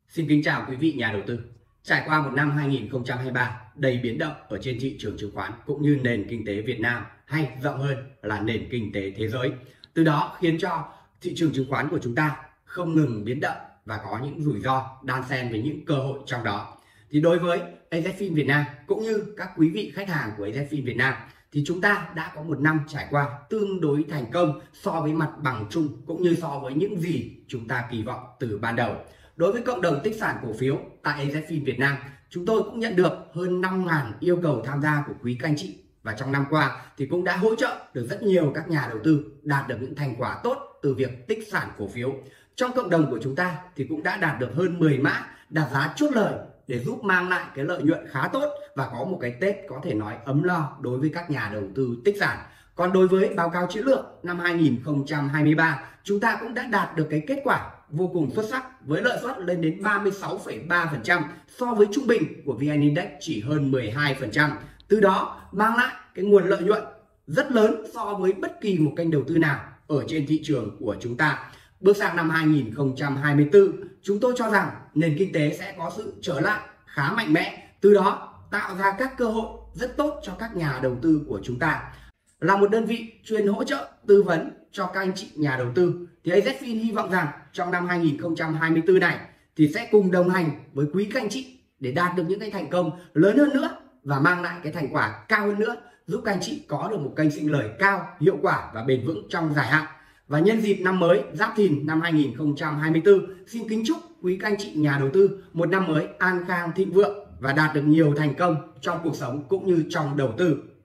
Xin kính chào quý vị nhà đầu tư. Trải qua một năm 2023 đầy biến động ở trên thị trường chứng khoán cũng như nền kinh tế Việt Nam hay rộng hơn là nền kinh tế thế giới. Từ đó khiến cho thị trường chứng khoán của chúng ta không ngừng biến động và có những rủi ro đan xen với những cơ hội trong đó. Thì đối với AZFIN Việt Nam cũng như các quý vị khách hàng của AZFIN Việt Nam thì chúng ta đã có một năm trải qua tương đối thành công so với mặt bằng chung cũng như so với những gì chúng ta kỳ vọng từ ban đầu. Đối với cộng đồng tích sản cổ phiếu tại AZFIN Việt Nam, chúng tôi cũng nhận được hơn 5.000 yêu cầu tham gia của quý các anh chị. Và trong năm qua thì cũng đã hỗ trợ được rất nhiều các nhà đầu tư đạt được những thành quả tốt từ việc tích sản cổ phiếu. Trong cộng đồng của chúng ta thì cũng đã đạt được hơn 10 mã đạt giá chốt lời để giúp mang lại cái lợi nhuận khá tốt và có một cái Tết có thể nói ấm no đối với các nhà đầu tư tích sản. Còn đối với báo cáo chiến lược năm 2023, chúng ta cũng đã đạt được cái kết quả vô cùng xuất sắc với lợi suất lên đến 36,3% so với trung bình của VN Index chỉ hơn 12%. Từ đó mang lại cái nguồn lợi nhuận rất lớn so với bất kỳ một kênh đầu tư nào ở trên thị trường của chúng ta. Bước sang năm 2024, chúng tôi cho rằng nền kinh tế sẽ có sự trở lại khá mạnh mẽ, từ đó tạo ra các cơ hội rất tốt cho các nhà đầu tư của chúng ta. Là một đơn vị chuyên hỗ trợ tư vấn cho các anh chị nhà đầu tư thì AZFIN hy vọng rằng trong năm 2024 này thì sẽ cùng đồng hành với quý các anh chị để đạt được những cái thành công lớn hơn nữa và mang lại cái thành quả cao hơn nữa, giúp các anh chị có được một kênh sinh lời cao, hiệu quả và bền vững trong dài hạn. Và nhân dịp năm mới Giáp Thìn năm 2024, xin kính chúc quý các anh chị nhà đầu tư một năm mới an khang thịnh vượng và đạt được nhiều thành công trong cuộc sống cũng như trong đầu tư.